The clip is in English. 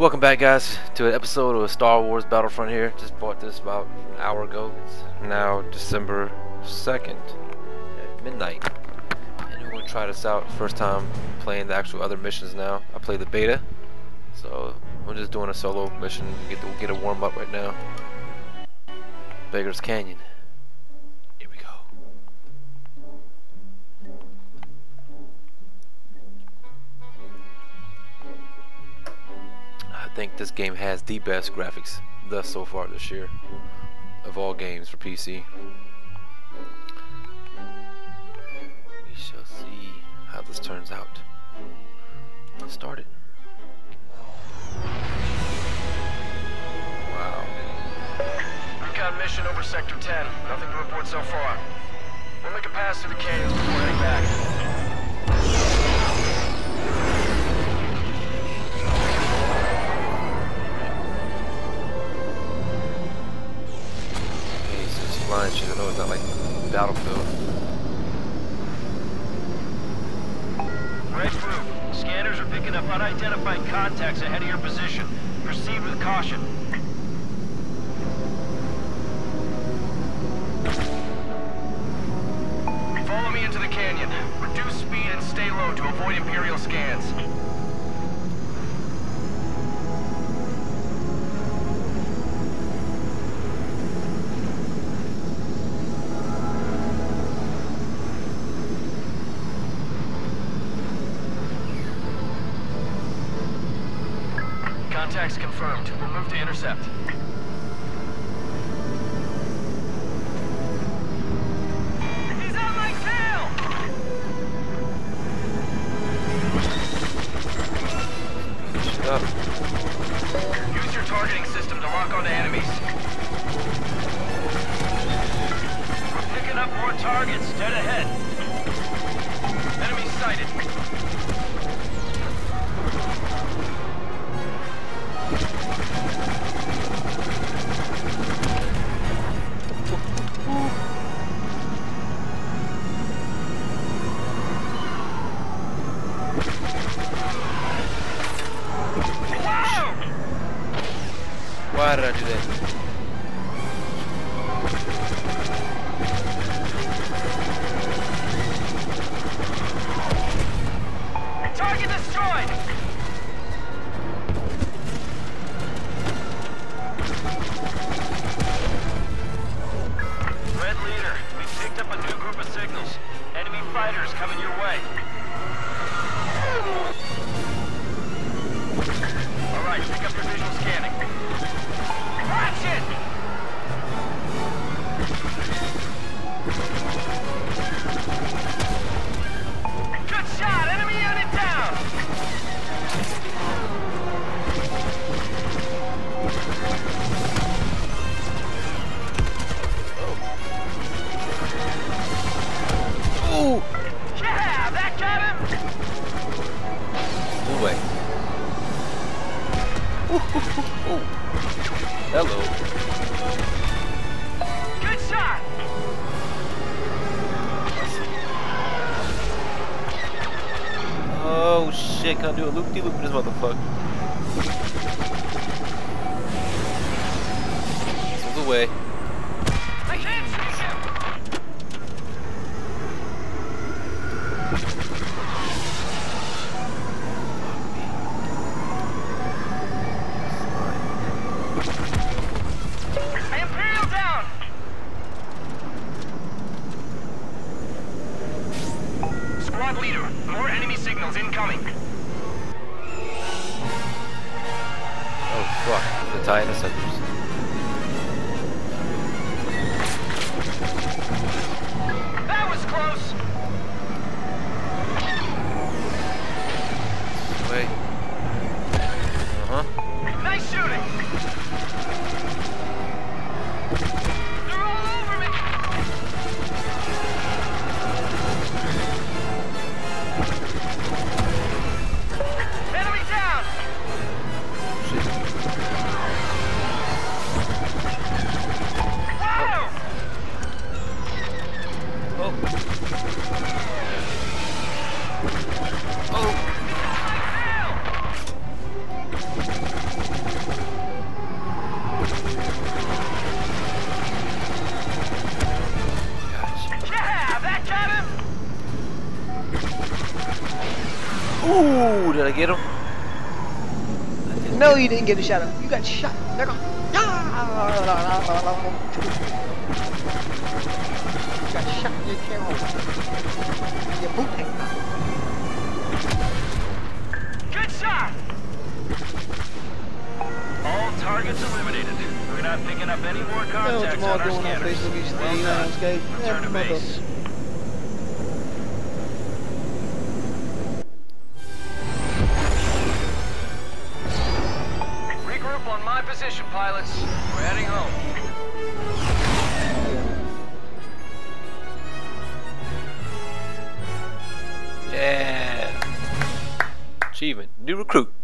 Welcome back, guys, to an episode of Star Wars Battlefront here. Just bought this about an hour ago. It's now December 2nd at midnight. And we're going to try this out. First time playing the actual other missions now. I played the beta. So I'm just doing a solo mission. Get a warm up right now. Beggar's Canyon. Here we go. I think this game has the best graphics thus so far this year of all games for PC. We shall see how this turns out. Let's start it. Wow. Recon mission over Sector 10. Nothing to report so far. We'll make a pass through the canyons before heading back. Flying shit. I know it's not like Battlefield. Red group. Scanners are picking up unidentified contacts ahead of your position. Proceed with caution. Follow me into the canyon. Reduce speed and stay low to avoid Imperial scans. Contacts confirmed. We'll move to intercept. He's on my tail! Shut up. Use your targeting system to lock onto enemies. We're picking up more targets. Dead ahead. Enemy sighted. Why did I do that? Target destroyed! Red leader, we picked up a new group of signals. Enemy fighters coming your way. Alright, pick up your visual scanning. Watch it! Good shot! Enemy unit down! Ooh! Yeah, that got him! No way. Ooh. Hello. Good shot! Oh shit, can I do a loop-de-loop in this motherfucker? This is the way. I can't shoot him! Imperial down! Squad leader, more enemy signals incoming. Oh fuck, the TIE interceptors. That was close! Wait. Uh-huh. Nice shooting! They're all over me! Enemy down! Shit. Wow! Oh. Did I get him? No, you didn't get a shot at him. You got shot. They're gone. You got shot in your camera. Your boot hanging out. Good shot! All targets eliminated. We're not picking up any more You know what contacts Jamal on our doing on scanners. Facebook each day, Well you know, done. Skate? Return to base. Regroup on my position, pilots. We're heading home. Yeah. Achievement. New recruit.